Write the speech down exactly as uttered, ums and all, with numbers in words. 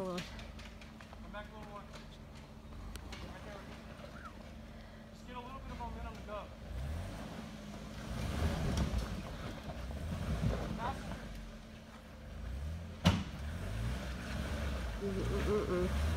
Hold on. Come back a little more. Right there. Just get a little bit of momentum to go. Faster. Mm-mm-mm-mm.